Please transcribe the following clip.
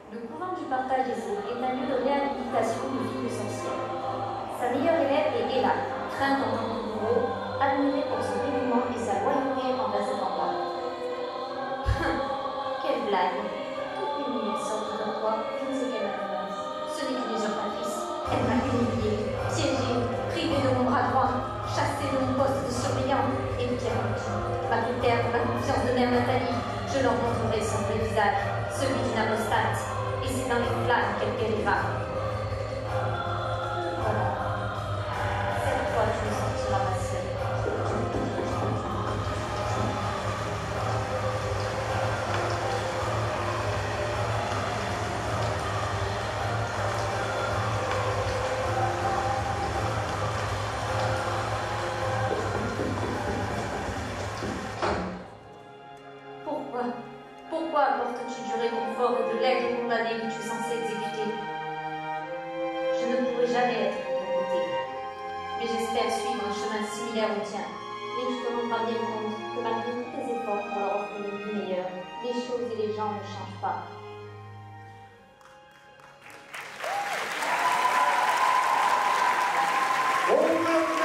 Le couvent du partage des eaux est un lieu de réhabilitation de vie de sorcière. Sa meilleure élève est Ella, crainte en tant que bourreau, admirée pour son dévouement et sa loyauté envers cet endroit. Quelle blague! Toutes les lumières sortent de toi, je ne sais quelle influence. Ce n'est qu'une usurpatrice. Elle m'a humiliée, piégée, privée de mon bras droit, chassée de mon poste de surveillant, et pire, m'a fait perdre la confiance de mère Nathalie. Je leur montrerai son vrai visage, celui d'une apostate, et c'est dans les flammes qu'elle périra. Voilà. Cette fois, tu me sentiras ma sœur. Pourquoi apportes-tu du réconfort et de l'aide aux condamnés que tu es censé exécuter? Je ne pourrai jamais être de ton côté, mais j'espère suivre un chemin similaire au tien. Mais tu te rendras bien compte que malgré tous tes efforts pour leur offrir une vie meilleure, les choses et les gens ne changent pas. On